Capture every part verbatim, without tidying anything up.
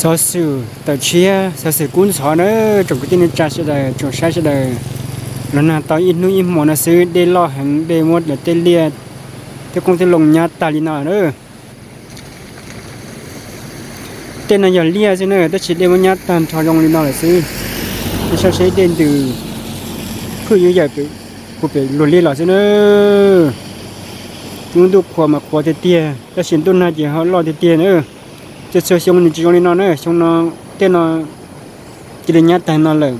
số sự tờ chia số sự cuốn sổ nữa trong cái tin trả sẽ đời trong sai sẽ đời lần nào tao in nuôi in món là sư để lo hàng để mua để tên lia cái công ty lồng nhà tài nào nữa tên là giờ lia chứ nữa tôi chỉ để mua nhà tàn thọ dòng lên nào là sư tôi sẽ sẽ tên từ cứ như vậy bị cũng bị luồn lia là chứ nữa chúng tôi qua mà qua thì tiền cái xin tôi này chỉ họ lo thì tiền nữa chứ sơ xong thì chỉ còn nó nữa xong nó tên nó chỉ để nhát tay nó là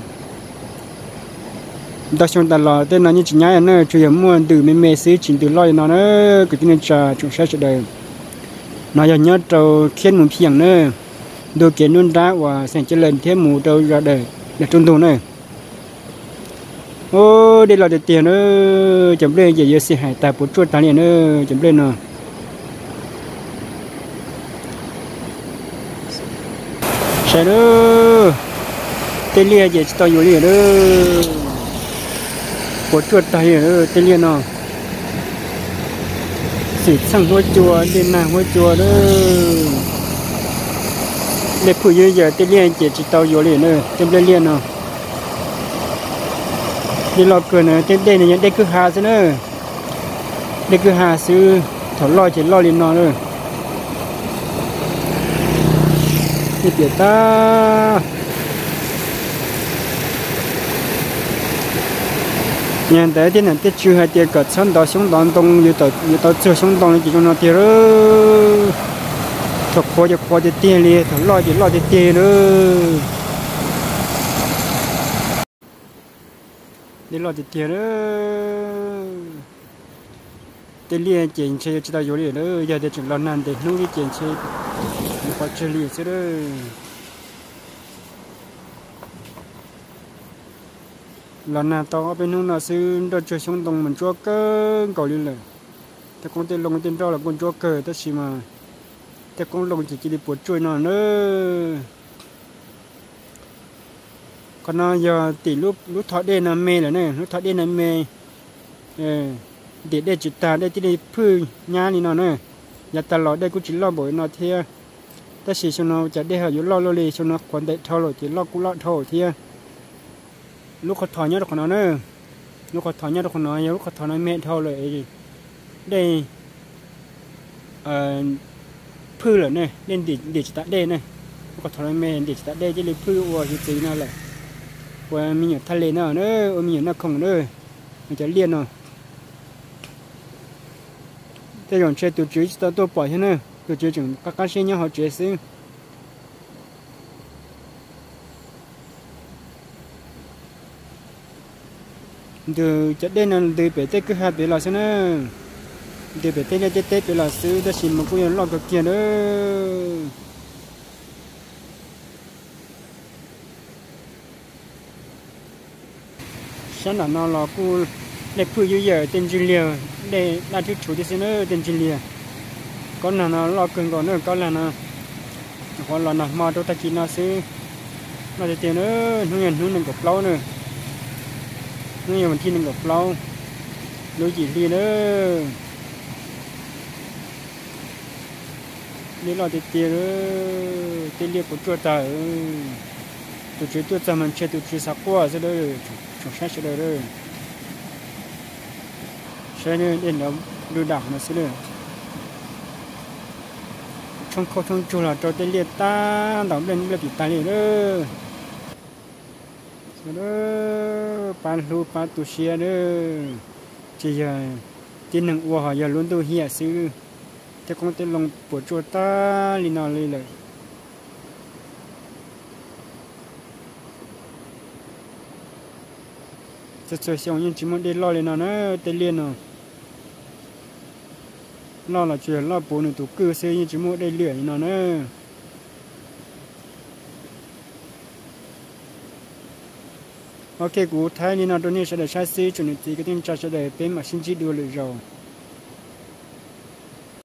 đó xong ta lo tên nó như chỉ nhát nữa chủ yếu mua từ mấy mấy xí chỉ từ lo nó nữa cái tên trà chúng sẽ sẽ đời nó giờ nhớ trâu khiến một phiền nữa đôi kiến luôn đá và sản chế lên thêm mù trâu ra đời để trung thu nữa ô đây là để tiền nữa chấm lên giờ giờ sẽ hải tài bút chuột tài liền nữa chấm lên nào sẽ nữa tên lia giờ tao vô liền nữa bút chuột tài liền nữa tên lia nào xịt sang hôi chùa lên nàng hôi chùa đó để phụ như giờ tên lia giờ tao vô liền nữa chấm lên liền nào đi lo cười nữa tên đây này đây cứ hà chứ nữa đây cứ hà sư thổi lo chỉ lo liền nó nữa đi biệt ta nhận tới tên này tên chưa hay tên cật xong đó xuống đòn đông như tao như tao chưa xuống đòn chỉ cho nó tiền nữa thổi khoa cho khoa cho tiền liền thổi lo chỉ lo cho tiền nữa đi lo thì tiền đó tiền liền tiền chơi chỉ tao vô liền đó giờ để chừng lo năn để nuôi cái tiền chơi phải chơi liền chứ đó lo năn tao ở bênนู้นlà sư đó chơi xong đồng mình chúa cơ cầu liềnเลยแต่con tiền lông tiền rau là con chúa cơ tất xí màแต่con lông chỉ chỉ đi buổi trưa nó nữa còn nó giờ tỷ lúc lúc thọ đen là mê là này lúc thọ đen là mê để để chỉ ta để chỉ để phơi nhà này nó này giờ ta lo đây cũng chỉ lo bội nó thia ta chỉ cho nó chỉ để họ lo lo li cho nó còn để thọ rồi chỉ lo cũng lo thọ thia lúc họ thọ nhớ được nó nữa lúc họ thọ nhớ được nó lúc họ thọ nó mê thọ rồi đây phơi là này nên để để chỉ ta đây này lúc họ thọ nó mê để chỉ ta đây chỉ để phơi qua chỉ tí nó là và mình ở thale nữa nữa mình ở nó không nữa mìnhจะเรียนเนาะแต่อย่างเช่นตัวจุดตัวตัวปล่อยใช่ไหมตัวจุดจึงก็การเชื่อเนี่ยเขาเชื่อซึ่งเดี๋ยวจะได้นั่นเดี๋ยวไปเตะก็หาไปละใช่ไหมเดี๋ยวไปเตะเนี่ยเตะเตะไปละซื้อแต่ชิมมันก็ยังรอดกับเกียร์เด้อฉันน่ะนอนรอกูเด็กผู้เยอะๆเต็มจิเลียเด็กน่าจะถูกที่สุดเนอะเต็มจิเลียก็น่ะนอนรอเกินก่อนเนอะก็แล้วนะคนเราน่ะมาตัวตะกี้น่ะซื้อน่าจะเตียนเนอะนู่นเงินนู่นหนึ่งกับเราเนอะนู่นเงินวันที่หนึ่งกับเรารู้จีดีเนอะนี่เราจะเตียนเนอะเตียนเรียกกูตัวตาเออตัวชื่อตัวจำมันเชื่อตัวชื่อสักว่าซะเลยchúng sẽ sẽ được rồi sẽ nên đến đó đưa đảo nó sẽ được trong khâu trong chùa là cho tên liệt ta đảo lên là bị tai liệt nữa đó pan lu pan tu xia nữa chỉ giờ tin năng uo họ giờ luôn tu hiệp sư thế con tên lòng của chùa ta li nào liเลยจะเจอเสียงยินจิมันได้รอเลยนะนะเตเลียนเนาะรอละเจอรอปูนตัวกือเสียยินจิมันได้เลื่อยนะนะโอเคกูท้ายนี่นะตัวนี้จะได้ใช้ซีจุดนี้ก็ต้องจะได้เป็นมาชินจิดูเลยเรา